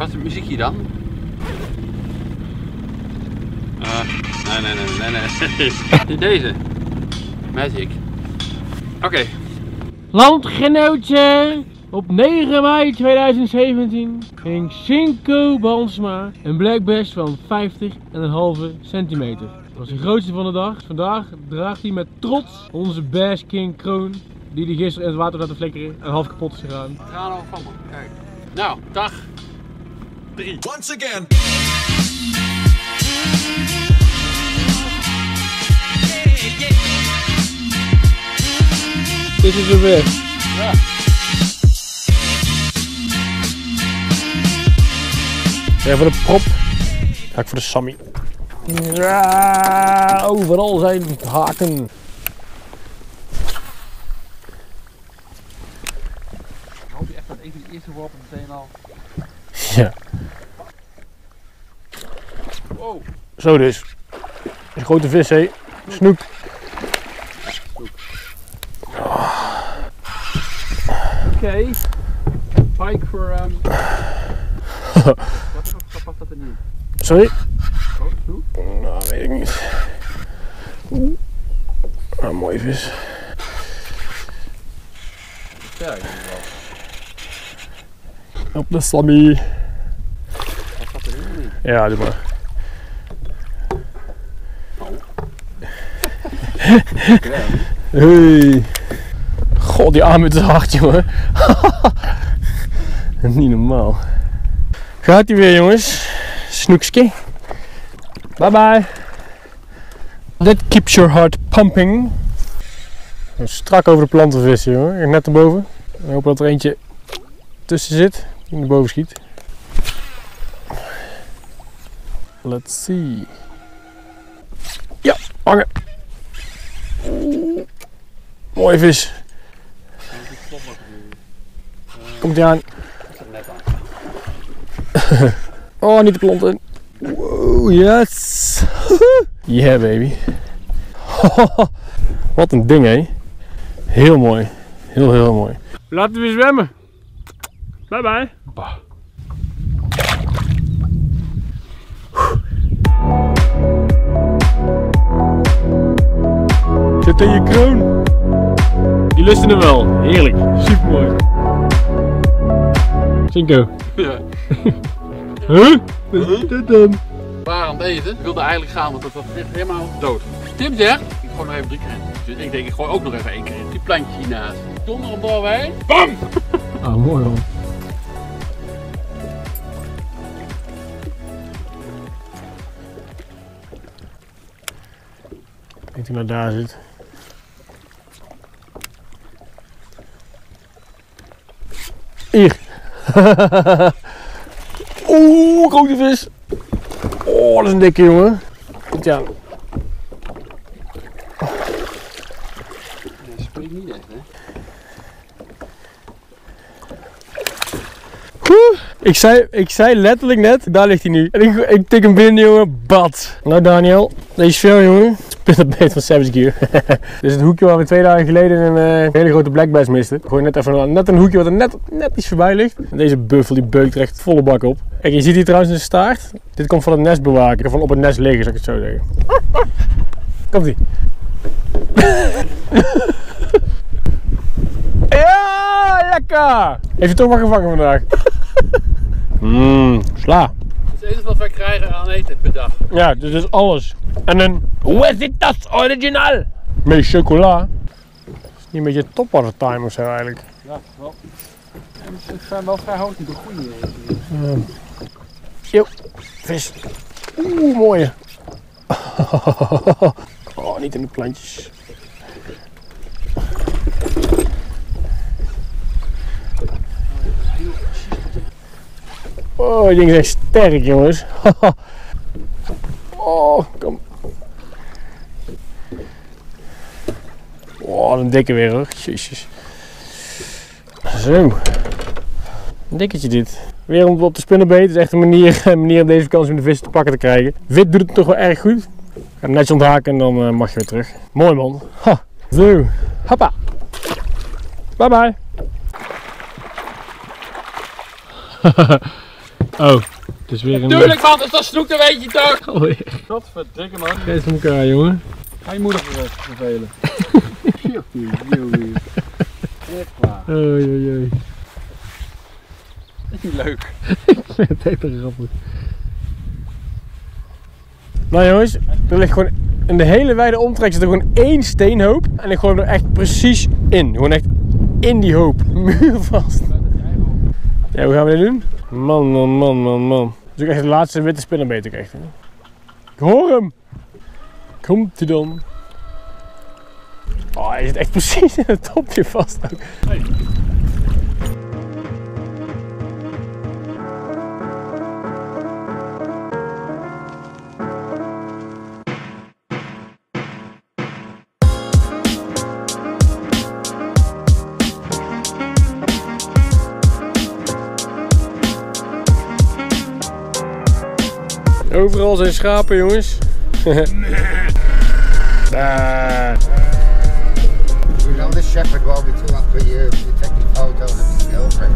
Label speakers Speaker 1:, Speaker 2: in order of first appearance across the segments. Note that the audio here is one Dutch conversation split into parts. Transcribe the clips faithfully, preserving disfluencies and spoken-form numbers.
Speaker 1: Wat is het muziekje dan? Uh, nee, nee, nee, nee, nee. Deze. Magic. Oké. Okay.
Speaker 2: Landgenootje! Op negen mei tweeduizend zeventien ging Cinco Bansma een black bass van vijftig komma vijf centimeter. Dat was de grootste van de dag. Vandaag draagt hij met trots onze Bass King kroon, die hij gisteren in het water laten flikkeren en half kapot is gegaan.
Speaker 1: We gaan er van, man. Kijk. Nou, dag drie.
Speaker 3: Once again.
Speaker 2: Dit is er weer.
Speaker 1: Ja.
Speaker 2: Ja, voor de prop ga ik voor de Sammy. Ja, overal zijn haken.
Speaker 1: Hoop je echt dat even de eerste worp meteen al.
Speaker 2: Ja.
Speaker 1: Wow.
Speaker 2: Zo dus. Een grote vis, hé. Snoek.
Speaker 1: Oké. Okay. Pike voor. Um... Wat past dat er niet in?
Speaker 2: Sorry?
Speaker 1: Grote snoek?
Speaker 2: Nou, weet ik niet. Oeh. Ah, mooie vis.
Speaker 1: Ja, ik wel.
Speaker 2: Op de Sammy.
Speaker 1: Wat staat er in?
Speaker 2: Ja, doe maar. Hey. God, die arm is hard, jongen. Niet normaal. Gaat hij weer, jongens. Snoekske. Bye bye. That keeps your heart pumping. Strak over de planten vissen, jongen. Net erboven. Ik hoop dat er eentje tussen zit. Die naar boven schiet. Let's see. Ja, hangen. Oeh. Mooie vis. Komt ie aan. Oh, niet de klont in. Wow, yes. Yeah, baby. Wat een ding, hé. Heel mooi. Heel, heel mooi. Laten we weer zwemmen. Bye bye. Bah. Zit in je kroon. Die lusten hem wel. Heerlijk. Super mooi. Cinco.
Speaker 1: Ja.
Speaker 2: Huh? Wat is dit dan?
Speaker 1: Waarom deze? Ik wilde eigenlijk gaan, want het was echt helemaal dood. Tim zegt, ik gooi nog even drie keer in. Dus ik denk, ik gooi ook nog even één keer in. Die plantje hiernaast. Donder op doorweg. Bam!
Speaker 2: Ah, mooi man. Ik denk dat hij maar daar zit. Hier. Oeh, grote vis. Oh, dat is een dikke, jongen. Goed ja.
Speaker 1: Dat springt niet echt, hè?
Speaker 2: Oeh, ik zei, ik zei letterlijk net, daar ligt hij nu. En ik, ik tik hem binnen, jongen. Bad. Nou Daniel, deze is veel, jongen. Spinnerbeet van Savage Gear. Dit is het hoekje waar we twee dagen geleden een uh, hele grote black bass misten. Ik gooi net even net een hoekje wat er net, net iets voorbij ligt. En deze buffel die beukt er echt volle bak op. Kijk, je ziet hier trouwens een staart. Dit komt van het nest bewaken. Van op het nest liggen, zou ik het zo zeggen. Komt ie. Ja, lekker! Heeft je toch maar gevangen vandaag? Mmm, sla.
Speaker 1: Dat is het enige wat wij krijgen aan eten per dag.
Speaker 2: Ja, dit is alles. En een Huesitas Original met chocola. Is niet een beetje topwater time of zo eigenlijk?
Speaker 1: Ja, wel. Het zijn wel vrij hoog die begonnen.
Speaker 2: Uh. Yo, vis. Oeh, mooie. Oh, niet in de plantjes. Oh, die ding is echt sterk, jongens. Oh, kom. Oh, een dikke weer hoor. Jezus. Zo. Een dikketje dit. Weer om op de spinnerbeet. Het is echt een manier, een manier om deze vakantie om de vissen te pakken te krijgen. Wit doet het toch wel erg goed. Ga hem netjes onthaken en dan uh, mag je weer terug. Mooi man. Ha. Zo. Hoppa. Bye bye. Oh, het is weer een...
Speaker 1: Tuurlijk man, dus dat snoek, dat weet je toch?
Speaker 2: Alweer.
Speaker 1: Godverdikke man.
Speaker 2: Geef van elkaar, jongen.
Speaker 1: Ga je moeder vervelen. Echt waar.
Speaker 2: Oei, oei, oei.
Speaker 1: Dat is niet leuk.
Speaker 2: Ik vind het echt een grappig. Nou jongens, er ligt gewoon in de hele wijde omtrek zit er gewoon één steenhoop. En ik gooi hem er echt precies in. Gewoon echt in die hoop. Muurvast. Ja, hoe gaan we dit doen? Man, man, man, man, man. Dat is ook echt de laatste witte spinnenbeet ook echt. Hè? Ik hoor hem. Komt hij dan? Oh, hij zit echt precies in het topje vast ook. Hey. Overal zijn schapen, jongens. Daar.
Speaker 3: You know the shepherd will be too long for you. You take the photos of his girlfriend.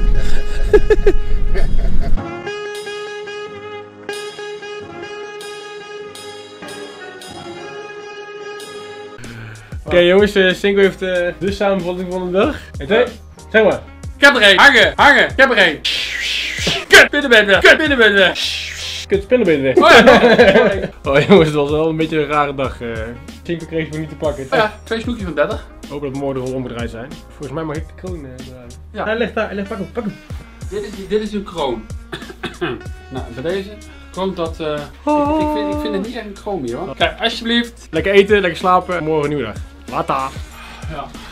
Speaker 2: Oké okay, jongens, uh, Singo heeft uh, de samenvatting van de dag. En twee, zeg maar.
Speaker 1: Ik heb er één. Hangen, hangen. Ik heb er één. Kut, binnenbed weg. Kut, binnenbed weg.
Speaker 2: Kut, spinnenbeen weg.
Speaker 1: Oh, ja.
Speaker 2: Oh jongens, het was wel een beetje een rare dag. Uh, Singo kreeg me niet te pakken.
Speaker 1: Oh ja, twee snoekjes van dertig.
Speaker 2: Hoop dat we morgen de rol omgedraaid zijn. Volgens mij mag ik de kroon uh, draaien.
Speaker 1: Ja.
Speaker 2: Hij ligt daar, hij ligt, pak hem, pak hem.
Speaker 1: Dit is, dit is uw kroon. Nou, bij deze kroont dat... Uh, ik, ik, vind, ik vind het niet echt een kroon meer hoor. Kijk, alsjeblieft.
Speaker 2: Lekker eten, lekker slapen. Morgen een nieuwe dag. Later.
Speaker 1: Ja.